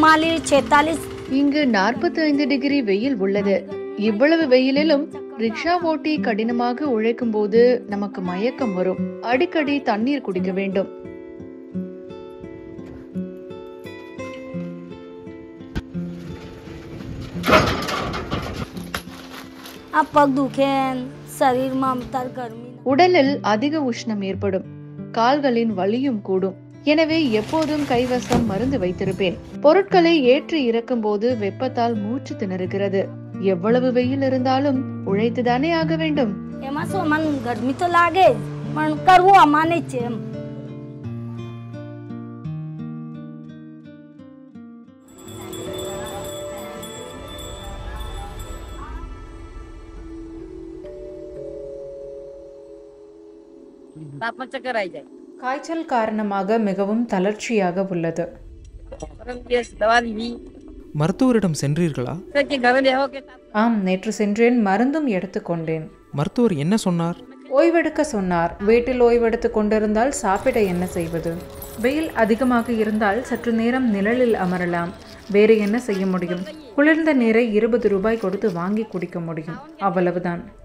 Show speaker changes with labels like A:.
A: 44
B: இங்கு 45 டிகிரி வெயில் உள்ளது. இவ்வளவு வெயிலிலும் ரிக்ஷா ஓட்டி கடினமாக உழைக்கும் போது நமக்கு மயக்கம் வரும். அடிக்கடி தண்ணீர் குடிக்க வேண்டும். உடலில் அதிக உஷ்ணம் ஏற்படும். கால்களின் வலியும் கூடும். எனவே எப்போதும் கைவசம் மருந்து வைத்திருப்பேன். பொருட்களை ஏற்றி இறக்கும் போது வெப்பத்தால் மூச்சு திணறுகிறது. எவ்வளவு வெயில் இருந்தாலும் உழைத்துதானே ஆக வேண்டும்.
C: காய்ச்சல் காரணமாக மிகவும் தளர்ச்சியாக உள்ளது.
D: மருத்துவரிடம் சென்றீர்களா?
C: ஆம், நேற்று சென்றேன். மருந்தும் எடுத்துக்கொண்டேன்.
D: மருத்துவர் என்ன சொன்னார்?
C: ஓய்வெடுக்க சொன்னார். வீட்டில் ஓய்வெடுத்து கொண்டிருந்தால் சாப்பிட என்ன செய்வது? வெயில் அதிகமாக இருந்தால் சற்று நேரம் நிழலில் அமரலாம். வேறு என்ன செய்ய முடியும்? குளிர்ந்த நீரை 20 ரூபாய் கொடுத்து வாங்கி குடிக்க முடியும். அவ்வளவுதான்.